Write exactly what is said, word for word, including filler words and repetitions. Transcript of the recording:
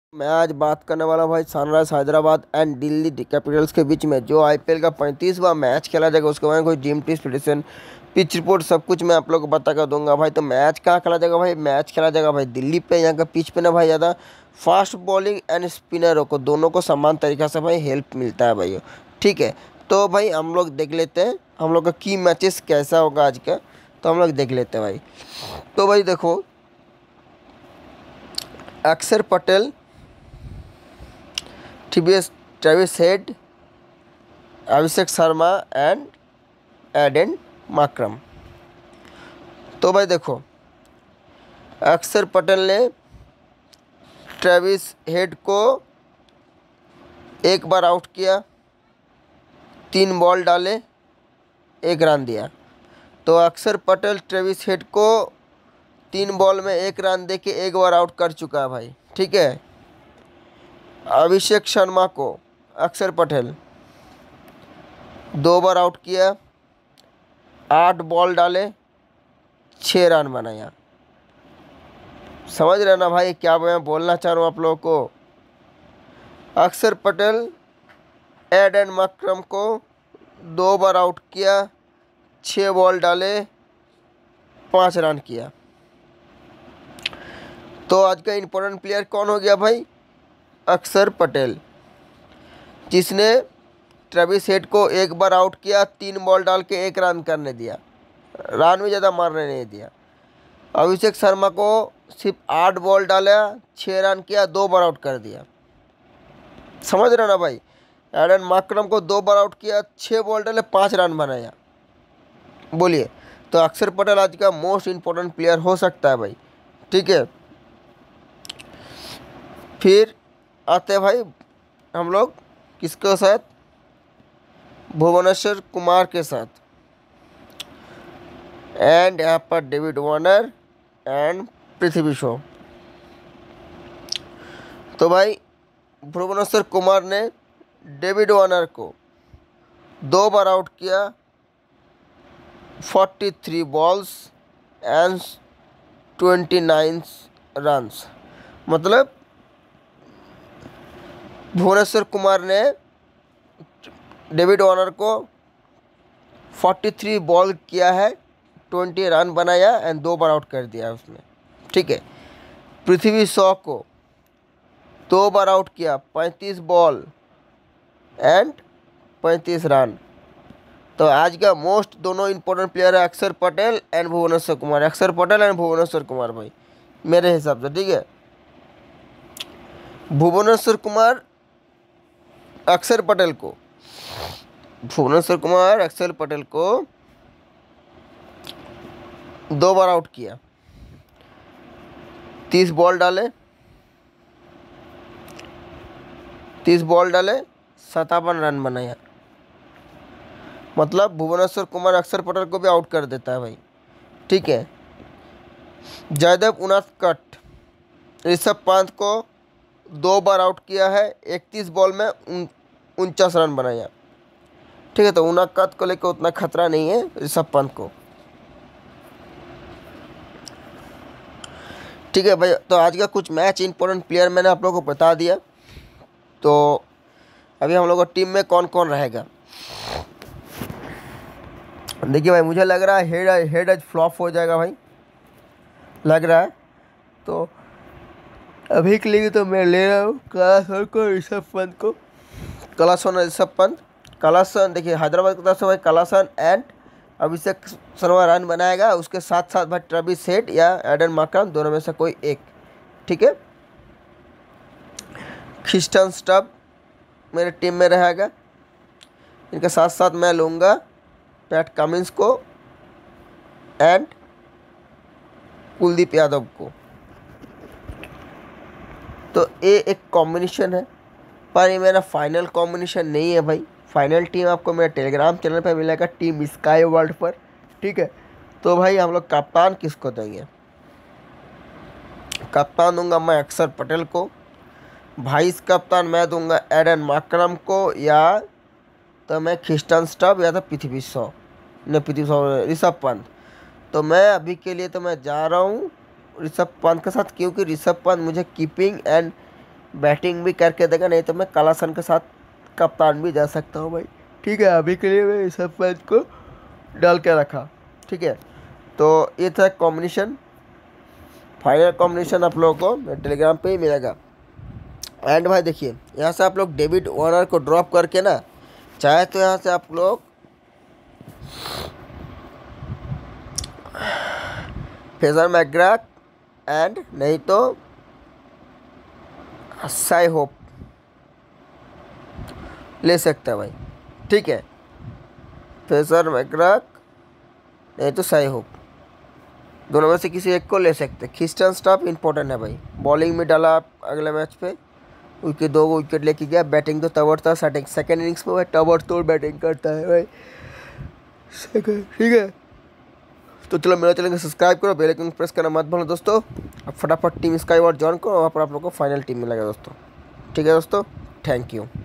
मैं आज बात करने वाला हूँ भाई Sunrise Hyderabad and Delhi Capitals के बीच में जो आईपीएल का पैंतीसवां मैच खेला जाएगा। उसके बाद कोई team team prediction, pitch report सब कुछ मैं आप लोग को बता कर दूंगा भाई। तो मैच कहाँ खेला जाएगा भाई? मैच खेला जाएगा भाई दिल्ली पे। यहाँ का पिच पे ना भाई ज़्यादा फास्ट बॉलिंग एंड स्पिनरों को दोनों को समान तरीक़ा से भाई हेल्प मिलता है भाई। ठीक है, तो भाई हम लोग देख लेते हैं हम लोग का की मैचेस कैसा होगा आज का। तो हम लोग देख लेते हैं भाई। तो भाई देखो, Akshar Patel, Travis Travis Head, Abhishek Sharma and Aiden Markram. तो भाई देखो, अक्षर पटेल ने ट्रेविस हेड को एक बार आउट किया, तीन बॉल डाले, एक रन दिया। तो अक्षर पटेल ट्रेविस हेड को तीन बॉल में एक रन दे के एक बार आउट कर चुका है भाई। ठीक है, अभिषेक शर्मा को अक्षर पटेल दो बार आउट किया, आठ बॉल डाले, छः रन बनाया। समझ रहे ना भाई क्या मैं बोलना चाह रहा हूँ आप लोगों को? अक्षर पटेल एडन मार्करम को दो बार आउट किया, छः बॉल डाले, पाँच रन किया। तो आज का इम्पोर्टेंट प्लेयर कौन हो गया भाई? अक्षर पटेल, जिसने ट्रेविस हेड को एक बार आउट किया, तीन बॉल डाल के एक रन करने दिया, रन भी ज़्यादा मारने नहीं दिया। अभिषेक शर्मा को सिर्फ आठ बॉल डाला, छः रन किया, दो बार आउट कर दिया। समझ रहे ना भाई? एडन मार्करम को दो बार आउट किया, छः बॉल डाले, पाँच रन बनाया। बोलिए, तो अक्षर पटेल आज का मोस्ट इम्पोर्टेंट प्लेयर हो सकता है भाई। ठीक है, फिर आते हैं भाई हम लोग किसके साथ? भुवनेश्वर कुमार के साथ। एंड यहाँ पर David Warner and Prithvi Shaw. तो भाई भुवनेश्वर कुमार ने डेविड वार्नर को दो बार आउट किया, तैंतालीस बॉल्स एंड उनतीस रन्स। मतलब भुवनेश्वर कुमार ने डेविड वार्नर को तैंतालीस बॉल किया है, बीस रन बनाया एंड दो बार आउट कर दिया उसने। ठीक है, पृथ्वी शॉ को दो बार आउट किया, पैंतीस बॉल एंड पैंतीस रन। तो आज का मोस्ट दोनों इंपॉर्टेंट प्लेयर है अक्षर पटेल एंड भुवनेश्वर कुमार। अक्षर पटेल एंड भुवनेश्वर कुमार भाई मेरे हिसाब से। ठीक है, भुवनेश्वर कुमार अक्षर पटेल को भुवनेश्वर कुमार अक्षर पटेल को दो बार आउट किया, तीस बॉल डाले तीस बॉल डाले सत्तावन रन बनाया। मतलब भुवनेश्वर कुमार अक्षर पटेल को भी आउट कर देता है भाई। ठीक है, जयदेव उनादकट ऋषभ पंत को दो बार आउट किया है, इकतीस बॉल में उनचास रन बनाया। ठीक है, तो उनादकट को लेकर उतना खतरा नहीं है ऋषभ पंत को। ठीक है भाई, तो आज का कुछ मैच इंपॉर्टेंट प्लेयर मैंने आप लोगों को बता दिया। तो अभी हम लोग को टीम में कौन कौन रहेगा देखिए भाई, मुझे लग रहा है हेड हेड आज फ्लॉप हो जाएगा भाई, लग रहा है। तो अभी के लिए तो मैं ले रहा हूँ कलासन को, ऋषभ पंत को। कलासन और ऋषभ पंत। कलासन देखिए हैदराबाद की तरफ से भाई Klaasen and Abhishek Sharma run बनाएगा, उसके साथ साथ भाई ट्रेविस हेड या एडन मार्करम दोनों में से कोई एक। ठीक है, क्रिस्टन स्टब मेरे टीम में रहेगा। इनके साथ साथ मैं लूँगा पैट कमिंस को एंड कुलदीप यादव को। तो ये एक कॉम्बिनेशन है, पर ये मेरा फाइनल कॉम्बिनेशन नहीं है भाई। फाइनल टीम आपको मेरे टेलीग्राम चैनल पर मिलेगा, टीम स्काई वर्ल्ड पर। ठीक है, तो भाई हम लोग कप्तान किसको देंगे? कप्तान दूंगा मैं अक्षर पटेल को, वाइस कप्तान मैं दूंगा एडन मार्करम को, या तो मैं क्रिस्टन स्टब या तो पृथ्वी शॉ ने पृथ्वी शॉ ऋषभ पंत। तो मैं अभी के लिए तो मैं जा रहा हूँ ऋषभ पंत के साथ, क्योंकि ऋषभ पंत मुझे कीपिंग एंड बैटिंग भी करके देगा, नहीं तो मैं कलासन के साथ कप्तान भी जा सकता हूँ भाई। ठीक है, अभी के लिए मैं इस मैच को डाल के रखा। ठीक है, तो ये था कॉम्बिनेशन। फाइनल कॉम्बिनेशन आप लोगों को टेलीग्राम पे ही मिलेगा। एंड भाई देखिए, यहाँ से आप लोग डेविड वार्नर को ड्रॉप करके ना, चाहे तो यहाँ से आप लोग फेजर मैकग्राथ एंड नहीं तो साई होप ले सकते हैं भाई। ठीक है, फेजर मैकग्राथ नहीं तो साई होप, दोनों में से किसी एक को ले सकते हैं। क्रिस्टियन स्टॉप इंपॉर्टेंट है भाई, बॉलिंग में डाला आप अगले मैच पे, उसके दो विकेट लेके गया। बैटिंग तो तबड़ था, सेटिंग सेकेंड इनिंग्स में भाई तबड़ तोड़ बैटिंग करता है भाई। ठीक है, तो चलो मेरा चैनल को सब्सक्राइब करो, बेल आइकन प्रेस करना मत भूलो दोस्तों। अब फटाफट टीम स्काई वॉर ज्वाइन करो, वहाँ पर आप लोग को फाइनल टीम मिलेगा दोस्तों। ठीक है दोस्तों, थैंक यू।